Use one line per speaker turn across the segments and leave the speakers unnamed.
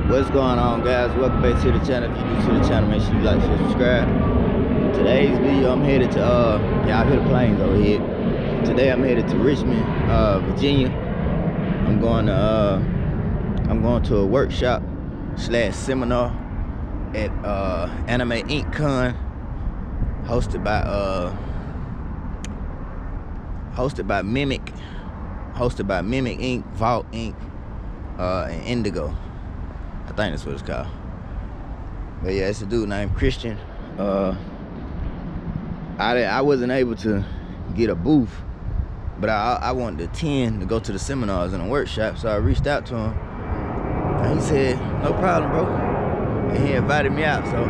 What's going on, guys? Welcome back to the channel. If you're new to the channel, make sure you like, share, subscribe. Today's video, I'm headed to y'all hear the planes overhead. Today I'm headed to Richmond, Virginia. I'm going to a workshop / seminar at Anime Ink Con, hosted by Mimic Ink, Vault Ink, and Indigo. I think that's what it's called. But yeah, it's a dude named Christian. I wasn't able to get a booth, but I wanted to attend to go to the seminars and the workshop, so I reached out to him, and he said, "No problem, bro." And he invited me out, so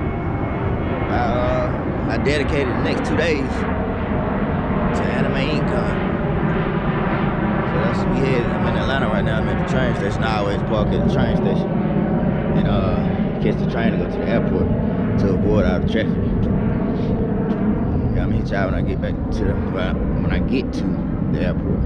I dedicated the next 2 days to Anime Ink Con. So that's what we had. I'm in Atlanta right now. I'm at the train station. I always park at the train station and catch the train to go to the airport to avoid all the traffic. Yeah, I'm gonna hit y'all when I get back to the airport.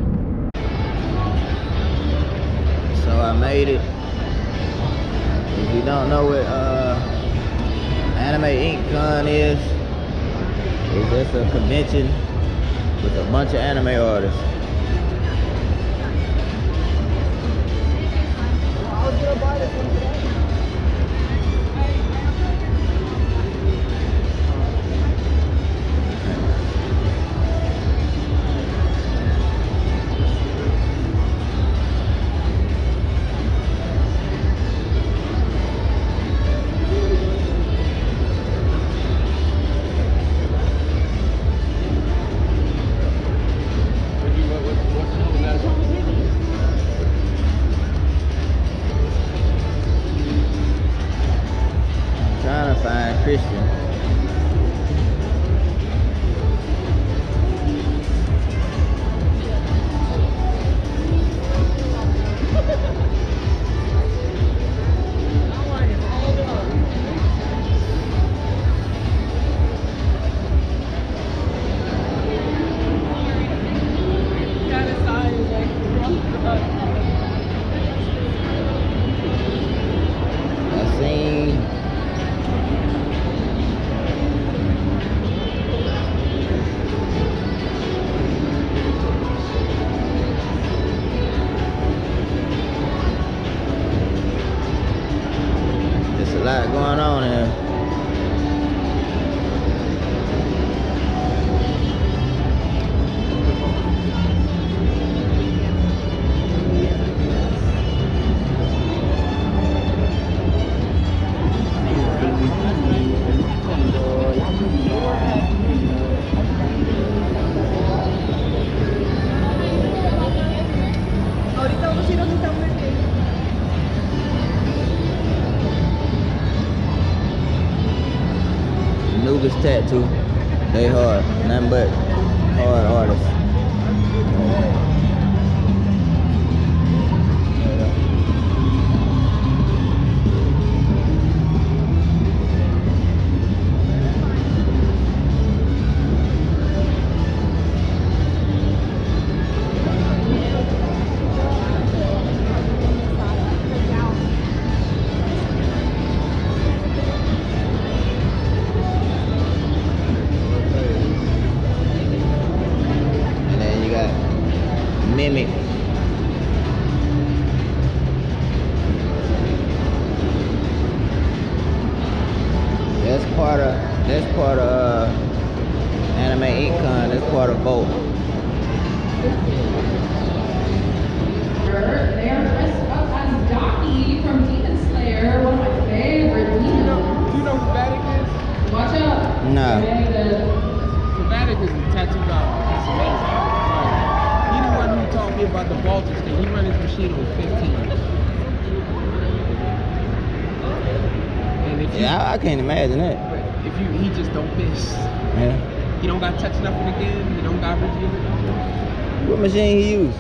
So I made it. If you don't know what Anime Ink Con is, it's just a convention with a bunch of anime artists. Trying to find Christian. There's a lot going on here. Nubis Tattoo, they hard, nothing but hard artists. Mimic. That's part of Anime Ink Con. That's part of Vault.
They are dressed up as Docky from Demon Slayer, one of my favorite demons.
You know who Vatic is?
Watch out.
No.
So Vatic is a tattoo guy. He's amazing. He's the one who taught me about the voltage thing. He ran his machine on 15. And if you,
Yeah, I can't imagine that.
if you, he just don't miss.
Yeah.
He don't got touch nothing again. He don't got review.
What machine he use?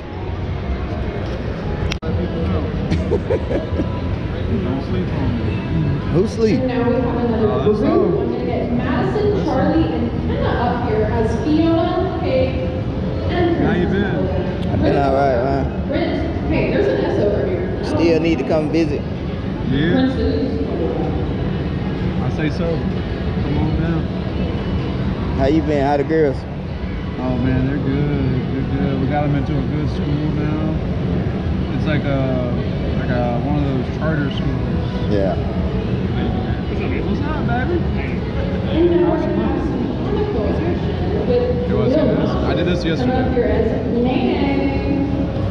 Don't sleep on me.
Who sleep?
And now we have another group. I'm going to get Madison, Charlie, and Hannah up here as Fiona, Kate, and
How you been?
I've been alright, man.
Brent. Hey, there's an S over here.
Still need to come visit.
Yeah,
Prince William.
I say so. Come on down.
How you been? How the girls?
Oh man, they're good. They're good. We got them into a good school now. It's like one of those charter schools.
Yeah.
What's up, baby?
And now we're gonna have some comical with
You want to see this? I did this
Come up here
yesterday.
as Nene.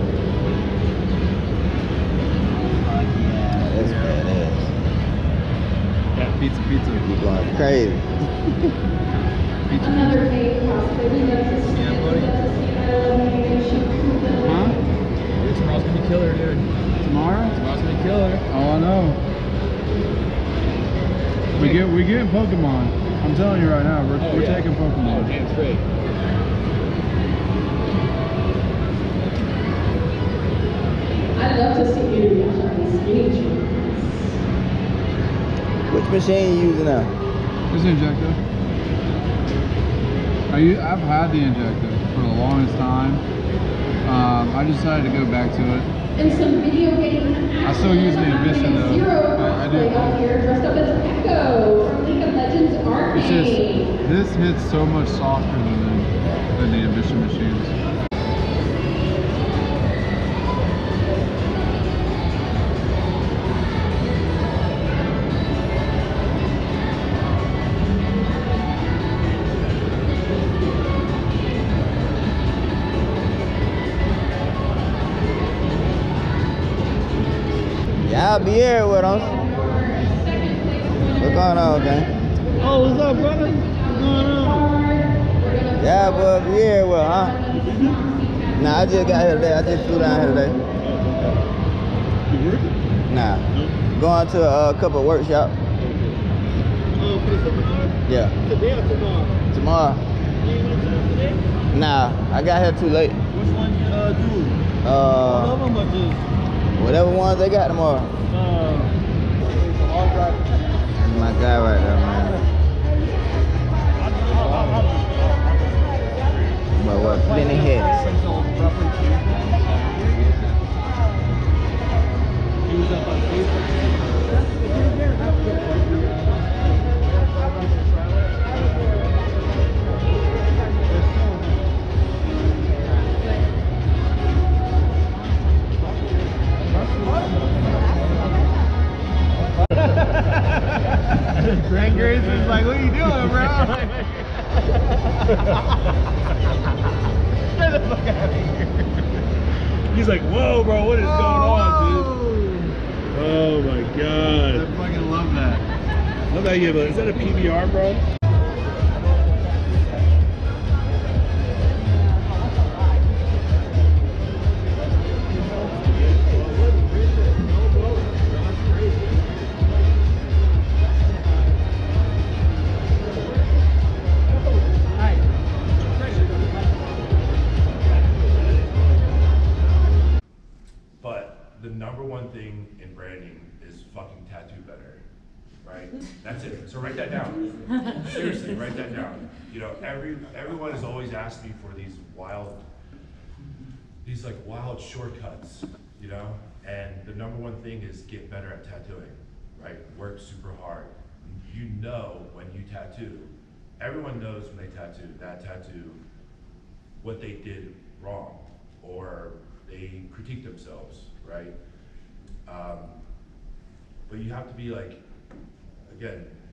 That's badass.
Yeah, pizza.
You going crazy.
Another fake cosplay. We love to see.
Yeah, buddy.
We love to see that. Nene. She
Huh?
Tomorrow's gonna be killer, dude.
Tomorrow?
Tomorrow's gonna be killer.
Oh, I know. We getting Pokemon. I'm telling you right now, we're
yeah.
taking Pokemon.
Oh, damn straight.
I'd love to see you on these skinny jeans.
Which machine you using now?
This injector. I've had the injector for the longest time. I decided to go back to it.
And some video game action.
I still use the Ambition, though.
Zero
I do.
cosplay out here dressed up as Echo from League of Legends Arcade.
It's just, this hits so much softer than the Ambition machines.
Y'all be here with us. What's going on, man?
Oh, what's up, brother? What's going on?
Yeah, boy, be here with, huh? Nah, I just got here today. I just flew down here today.
You working?
Nah. Going to a couple of workshops.
Oh, for the seminar?
Yeah.
Today or tomorrow?
Tomorrow.
You ain't went to them today?
Nah, I got here too late.
Which one you do? All of them or just?
Whatever ones they got tomorrow.
It's a hard drive.
That's my guy right there, man. But what? Plenty heads.
He was up on Facebook. Greg Grayson's like, what are you doing, bro? Get the fuck out of here. He's like, whoa, bro, what is going on, dude? Oh my god. I fucking love that. Love that you have a, is that a PBR, bro?
The number one thing in branding is fucking tattoo better, right? That's it. So write that down. Seriously, write that down. You know, everyone has always asked me for these like wild shortcuts, you know? And the number one thing is get better at tattooing, right? Work super hard. You know when you tattoo, everyone knows when they tattoo, what they did wrong, or they critique themselves, right? But you have to be like, again,